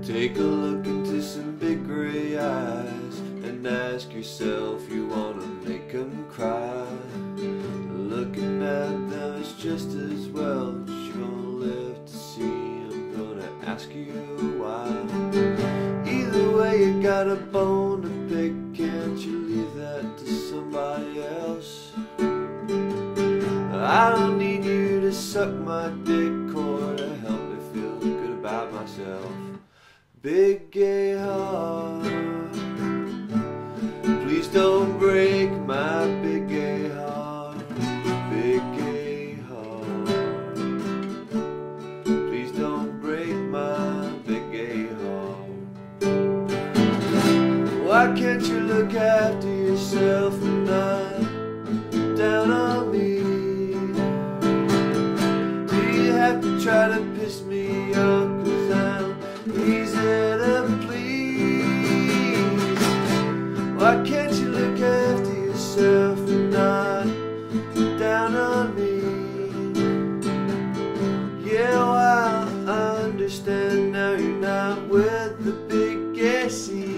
Take a look into some big gray eyes and ask yourself, you wanna make them cry. Looking at them is just as well that you're gonna live to see. I'm gonna ask you why. Either way, you got a bone to pick. Can't you leave that to somebody else? I don't need you to suck my dick or to help me feel good about myself. Big gay heart, please don't break my big gay heart. Big gay heart, please don't break my big gay heart. Why can't you look after yourself and not down on me? Do you have to try to piss me off? 'Cause I'm easy to please. Why can't you look after yourself and not down on me? Yeah, well, I understand now you're not with the big gay scene.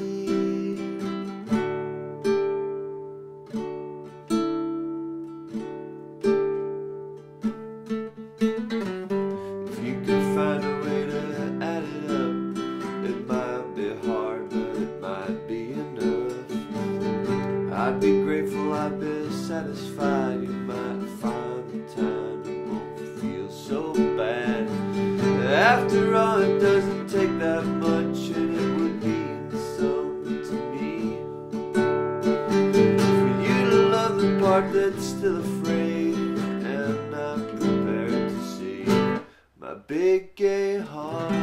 If you could find a way to add it up, it might be hard, but it might be enough. I'd be grateful, I'd be satisfied. You might find the time you won't feel so bad. After all, it doesn't take that much, and it would mean something to me. For you to love the part that's still afraid and not prepared to see my big gay heart.